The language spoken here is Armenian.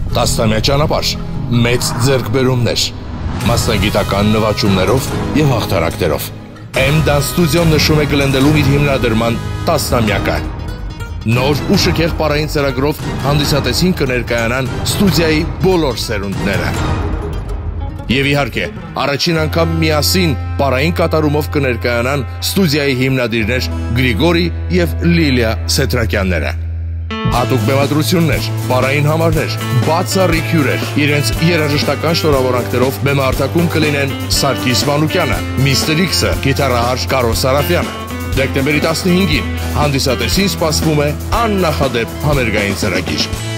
Տասնամյա ճանապարհ, մեծ ձեռքբերումներ, մասնագիտական նվաճումներով եւ հաղթանակներով։ M-Dan Studio-ն նշում է Glendale-ում իր հիմնադրման 10-ամյակը։ Նոր ու շքեղ պարային ծրագրով հանդիսատեսին կներկայանան ստուդիայի բոլոր սերունդները։ Եվ իհարկե, առաջին անգամ միասին պարային կատարումով կներկայանան ստուդիայի հիմնադիրներ Գրիգորի եւ Լիլիա Սետրակյանները։ Հատուկ բեմադրություններ, պարային համարներ, բացառիկ հյուրեր, իրենց երաժշտական շնորհավորանքներով բեմահարթակում կլինեն Սարգիս Մանուկյանը, Mr. X-ը, գիտարահար Կարո Սարաֆյանը։ Դեկտեմբերի 15-ին հանդիսատեսին սպասվում է աննախադեպ համերգային ծրագիր։